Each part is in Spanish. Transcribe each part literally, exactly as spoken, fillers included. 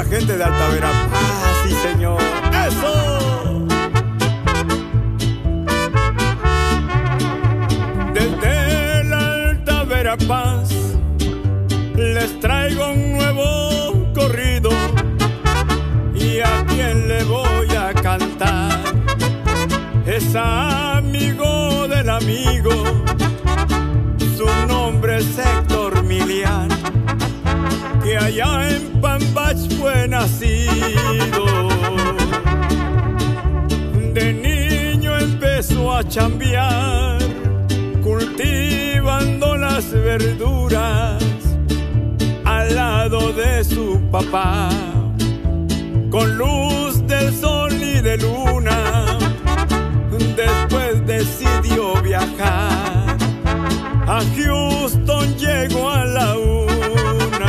gente de Alta Verapaz, sí señor. ¡Eso! Desde la Alta Verapaz les traigo un nuevo corrido. ¿Y a quién le voy a cantar? Es amigo del amigo, su nombre es Héctor Milián, que allá en Pambach fue nacido. De niño empezó a chambear, cultivando las verduras al lado de su papá. Con luz del sol y de luna, después decidió viajar. A Houston llegó a la una.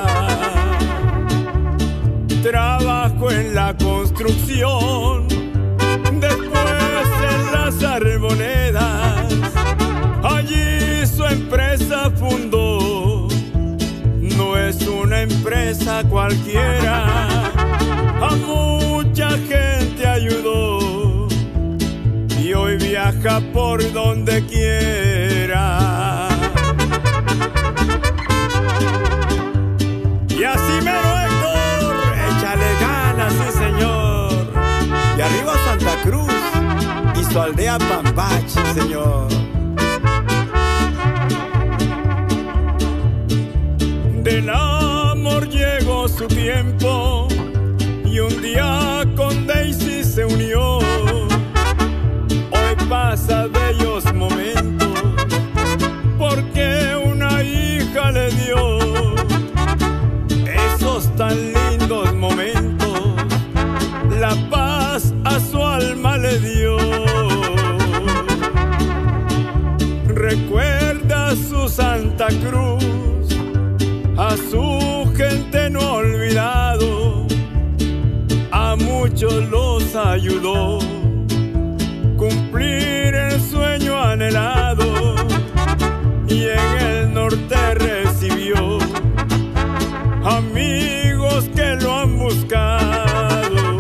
Trabajó en la construcción, después en las arboledas. Allí su empresa fundó. No es una empresa cualquiera, a mucha gente ayudó y hoy viaja por donde quiera. Y así mero, Héctor, échale ganas, sí señor. Y arriba Santa Cruz y su aldea Pambach, sí señor. Del amor llegó su tiempo y un día con Daisy se unió. Hoy pasa bellos momentos porque una hija le dio. Esos tan lindos momentos, la paz a su alma le dio. Recuerda su Santa Cruz, a su gente no ha olvidado, a muchos los ayudó, cumplir el sueño anhelado, y en el norte recibió amigos que lo han buscado.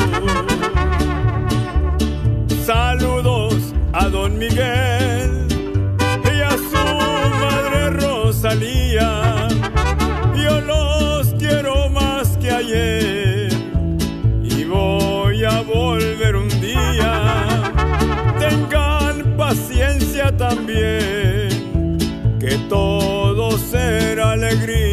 Saludos a don Miguel y a su madre Rosalía. Yo los quiero más que ayer y voy a volver un día. Tengan paciencia también, que todo será alegría.